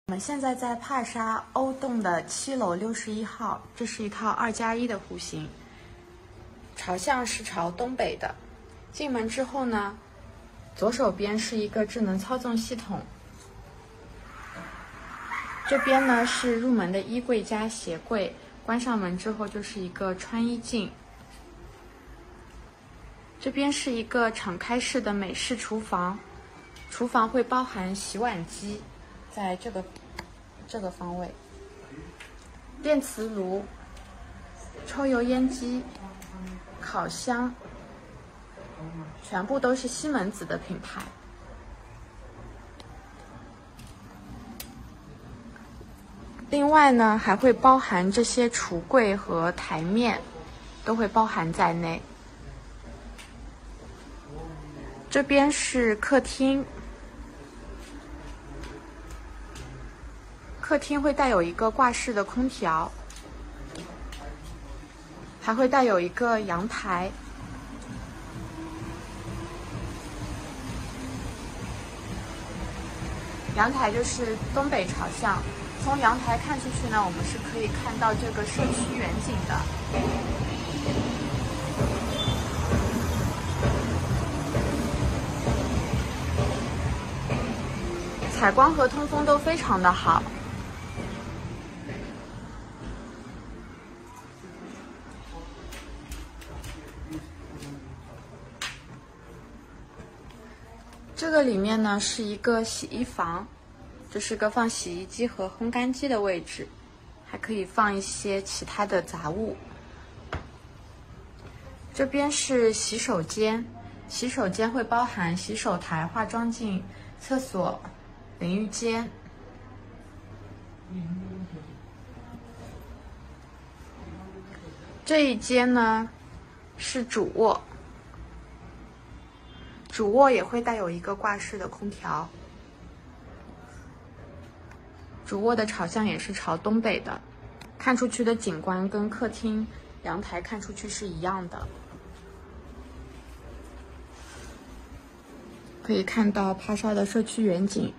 我们现在在帕沙欧栋的7楼61号，这是一套2+1的户型，朝向是朝东北的。进门之后呢，左手边是一个智能操纵系统，这边呢是入门的衣柜加鞋柜，关上门之后就是一个穿衣镜。这边是一个敞开式的美式厨房，厨房会包含洗碗机，在这个方位，电磁炉、抽油烟机、烤箱，全部都是西门子的品牌。另外呢，还会包含这些橱柜和台面，都会包含在内。这边是客厅，客厅会带有一个挂式的空调，还会带有一个阳台。阳台就是东北朝向，从阳台看出去呢，我们是可以看到这个社区远景的。采光和通风都非常的好。这个里面呢是一个洗衣房，这是个放洗衣机和烘干机的位置，还可以放一些其他的杂物。这边是洗手间，洗手间会包含洗手台、化妆镜、厕所、淋浴间。这一间呢是主卧，主卧也会带有一个挂式的空调。主卧的朝向也是朝东北的，看出去的景观跟客厅、阳台看出去是一样的。可以看到帕沙的社区远景。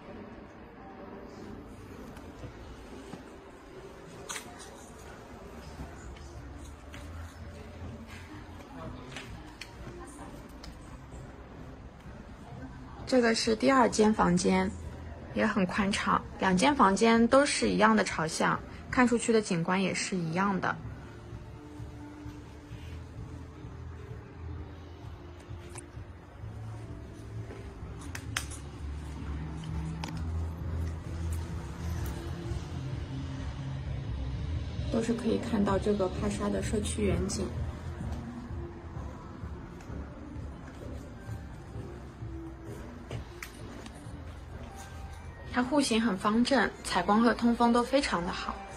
这个是第2间房间，也很宽敞，2间房间都是一样的朝向，看出去的景观也是一样的。都是可以看到这个帕沙的社区远景。它户型很方正，采光和通风都非常的好。